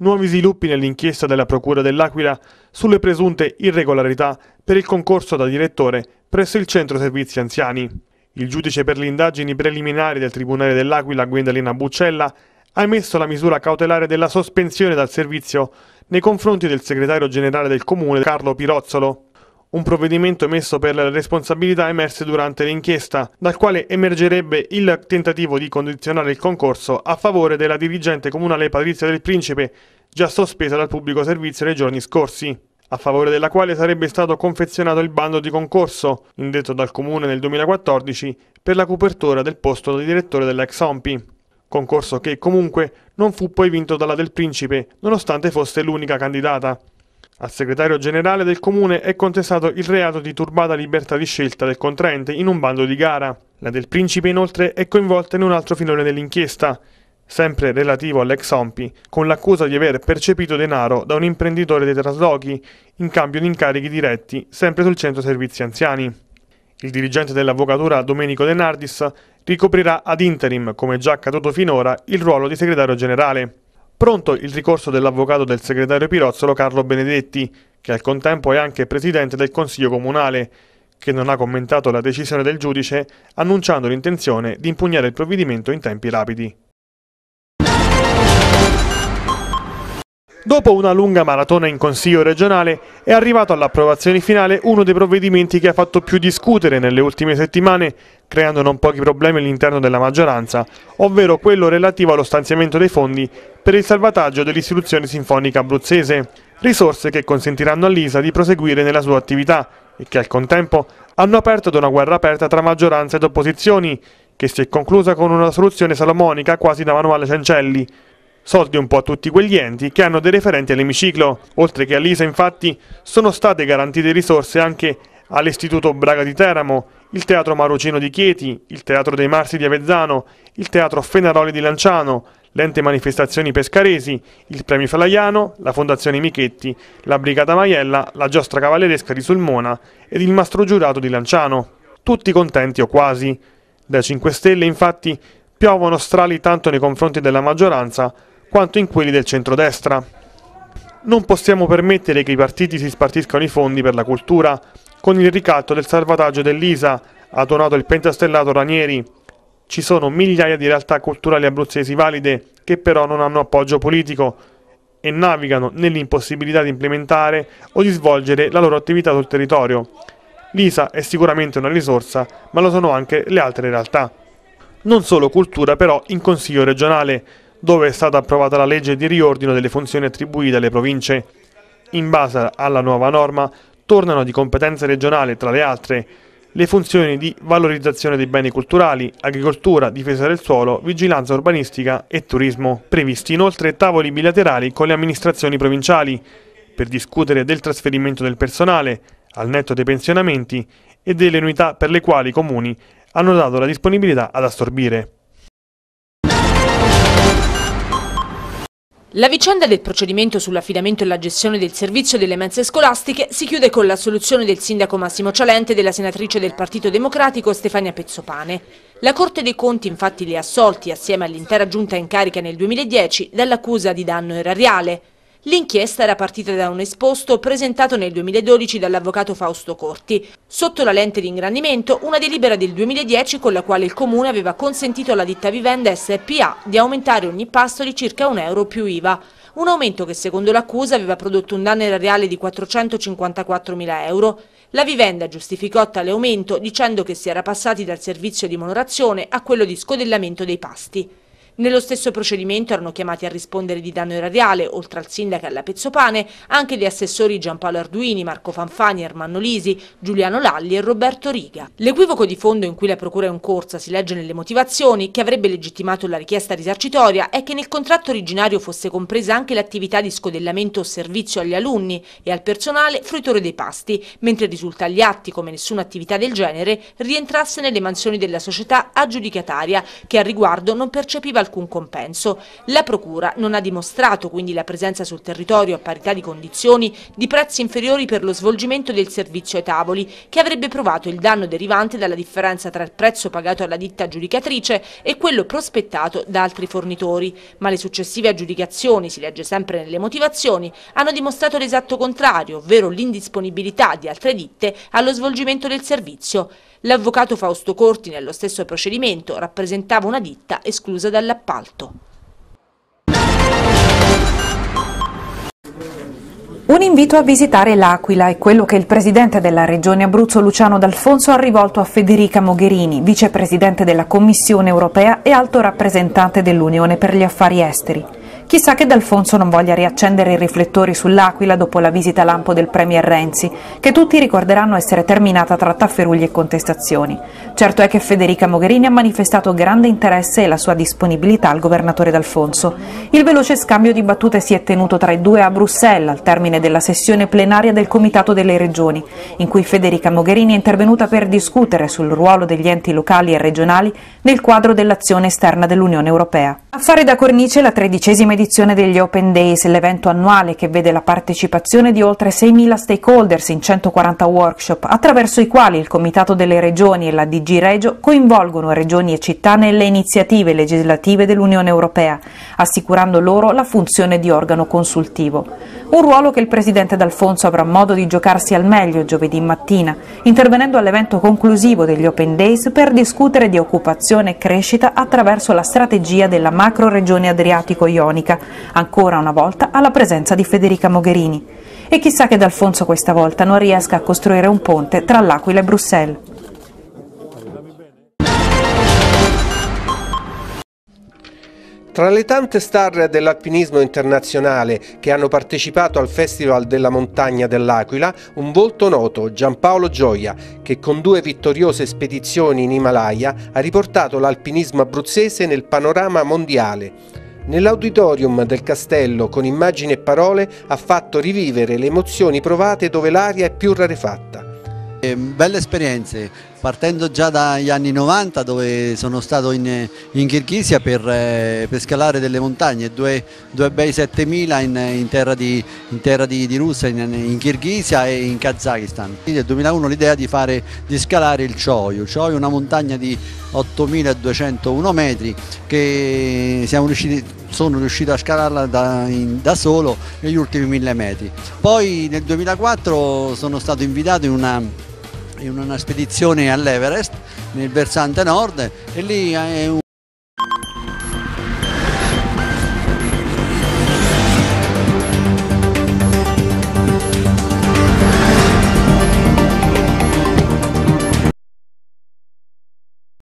nuovi sviluppi nell'inchiesta della Procura dell'Aquila sulle presunte irregolarità per il concorso da direttore presso il Centro Servizi Anziani. Il giudice per le indagini preliminari del Tribunale dell'Aquila, Gwendalina Buccella, ha emesso la misura cautelare della sospensione dal servizio nei confronti del segretario generale del comune, Carlo Pirozzolo. Un provvedimento emesso per le responsabilità emerse durante l'inchiesta, dal quale emergerebbe il tentativo di condizionare il concorso a favore della dirigente comunale Patrizia Del Principe, già sospesa dal pubblico servizio nei giorni scorsi, a favore della quale sarebbe stato confezionato il bando di concorso, indetto dal comune nel 2014, per la copertura del posto di direttore dell'ex Ompi. Concorso che comunque non fu poi vinto dalla Del Principe, nonostante fosse l'unica candidata. Al segretario generale del comune è contestato il reato di turbata libertà di scelta del contraente in un bando di gara. La Del Principe inoltre è coinvolta in un altro filone dell'inchiesta, sempre relativo all'ex Ompi, con l'accusa di aver percepito denaro da un imprenditore dei traslochi in cambio di incarichi diretti, sempre sul Centro Servizi Anziani. Il dirigente dell'avvocatura Domenico De Nardis ricoprirà ad interim, come già accaduto finora, il ruolo di segretario generale. Pronto il ricorso dell'avvocato del segretario Pirozzolo Carlo Benedetti, che al contempo è anche presidente del Consiglio Comunale, che non ha commentato la decisione del giudice, annunciando l'intenzione di impugnare il provvedimento in tempi rapidi. Dopo una lunga maratona in Consiglio regionale è arrivato all'approvazione finale uno dei provvedimenti che ha fatto più discutere nelle ultime settimane, creando non pochi problemi all'interno della maggioranza, ovvero quello relativo allo stanziamento dei fondi per il salvataggio dell'istituzione sinfonica abruzzese, risorse che consentiranno all'ISA di proseguire nella sua attività e che al contempo hanno aperto ad una guerra aperta tra maggioranza ed opposizioni, che si è conclusa con una soluzione salomonica quasi da manuale Cencelli. Soldi un po' a tutti quegli enti che hanno dei referenti all'emiciclo. Oltre che all'ISA, infatti, sono state garantite risorse anche all'Istituto Braga di Teramo, il Teatro Marocino di Chieti, il Teatro dei Marsi di Avezzano, il Teatro Fenaroli di Lanciano, l'Ente Manifestazioni Pescaresi, il Premio Falaiano, la Fondazione Michetti, la Brigata Maiella, la Giostra Cavalleresca di Sulmona ed il Mastro Giurato di Lanciano. Tutti contenti o quasi. Dai 5 Stelle, infatti, piovono strali tanto nei confronti della maggioranza quanto in quelli del centrodestra. Non possiamo permettere che i partiti si spartiscano i fondi per la cultura con il ricatto del salvataggio dell'ISA, ha donato il pentastellato Ranieri. Ci sono migliaia di realtà culturali abruzzesi valide che però non hanno appoggio politico e navigano nell'impossibilità di implementare o di svolgere la loro attività sul territorio. L'ISA è sicuramente una risorsa, ma lo sono anche le altre realtà. Non solo cultura però in Consiglio regionale, dove è stata approvata la legge di riordino delle funzioni attribuite alle province. In base alla nuova norma tornano di competenza regionale, tra le altre, le funzioni di valorizzazione dei beni culturali, agricoltura, difesa del suolo, vigilanza urbanistica e turismo. Previsti inoltre tavoli bilaterali con le amministrazioni provinciali per discutere del trasferimento del personale, al netto dei pensionamenti e delle unità per le quali i comuni hanno dato la disponibilità ad assorbire. La vicenda del procedimento sull'affidamento e la gestione del servizio delle mense scolastiche si chiude con l'assoluzione del sindaco Massimo Cialente e della senatrice del Partito Democratico Stefania Pezzopane. La Corte dei Conti infatti li ha assolti, assieme all'intera giunta in carica nel 2010, dall'accusa di danno erariale. L'inchiesta era partita da un esposto presentato nel 2012 dall'avvocato Fausto Corti. Sotto la lente di ingrandimento, una delibera del 2010 con la quale il Comune aveva consentito alla ditta Vivenda SPA di aumentare ogni pasto di circa €1 più IVA. Un aumento che secondo l'accusa aveva prodotto un danno erariale di €454.000. La Vivenda giustificò tale aumento dicendo che si era passati dal servizio di monorazione a quello di scodellamento dei pasti. Nello stesso procedimento erano chiamati a rispondere di danno erariale, oltre al sindaco e alla Pezzopane, anche gli assessori Giampaolo Arduini, Marco Fanfani, Ermanno Lisi, Giuliano Lalli e Roberto Riga. L'equivoco di fondo in cui la procura è in corsa, si legge nelle motivazioni, che avrebbe legittimato la richiesta risarcitoria, è che nel contratto originario fosse compresa anche l'attività di scodellamento o servizio agli alunni e al personale fruitore dei pasti, mentre risulta agli atti come nessuna attività del genere rientrasse nelle mansioni della società aggiudicataria, che al riguardo non percepiva alcun compenso. La Procura non ha dimostrato quindi la presenza sul territorio a parità di condizioni di prezzi inferiori per lo svolgimento del servizio ai tavoli, che avrebbe provato il danno derivante dalla differenza tra il prezzo pagato alla ditta aggiudicatrice e quello prospettato da altri fornitori. Ma le successive aggiudicazioni, si legge sempre nelle motivazioni, hanno dimostrato l'esatto contrario, ovvero l'indisponibilità di altre ditte allo svolgimento del servizio. L'avvocato Fausto Corti, nello stesso procedimento, rappresentava una ditta esclusa dall'appalto. Un invito a visitare l'Aquila è quello che il presidente della Regione Abruzzo Luciano D'Alfonso ha rivolto a Federica Mogherini, vicepresidente della Commissione europea e alto rappresentante dell'Unione per gli affari esteri. Chissà che D'Alfonso non voglia riaccendere i riflettori sull'Aquila dopo la visita lampo del premier Renzi, che tutti ricorderanno essere terminata tra tafferugli e contestazioni. Certo è che Federica Mogherini ha manifestato grande interesse e la sua disponibilità al governatore D'Alfonso. Il veloce scambio di battute si è tenuto tra i due a Bruxelles, al termine della sessione plenaria del Comitato delle Regioni, in cui Federica Mogherini è intervenuta per discutere sul ruolo degli enti locali e regionali nel quadro dell'azione esterna dell'Unione Europea. A fare da cornice la 13ª edizione degli Open Days, l'evento annuale che vede la partecipazione di oltre 6.000 stakeholders in 140 workshop, attraverso i quali il Comitato delle Regioni e la DG Regio coinvolgono regioni e città nelle iniziative legislative dell'Unione Europea, assicurando loro la funzione di organo consultivo. Un ruolo che il presidente D'Alfonso avrà modo di giocarsi al meglio giovedì mattina, intervenendo all'evento conclusivo degli Open Days per discutere di occupazione e crescita attraverso la strategia della macro regione adriatico-ionica, ancora una volta alla presenza di Federica Mogherini. E chissà che D'Alfonso questa volta non riesca a costruire un ponte tra l'Aquila e Bruxelles. Tra le tante star dell'alpinismo internazionale che hanno partecipato al Festival della Montagna dell'Aquila, un volto noto, Giampaolo Gioia, che con 2 vittoriose spedizioni in Himalaya ha riportato l'alpinismo abruzzese nel panorama mondiale. Nell'auditorium del castello, con immagini e parole, ha fatto rivivere le emozioni provate dove l'aria è più rarefatta. Belle esperienze, partendo già dagli anni 90, dove sono stato in Kirghizia per scalare delle montagne, due bei 7000 in terra di Russia, in Kirghizia e in Kazakistan. Nel 2001 l'idea di scalare il Choyu, una montagna di 8201 metri che sono riuscito a scalarla da solo negli ultimi 1000 metri. Poi nel 2004 sono stato invitato in una spedizione all'Everest, nel versante nord, e lì è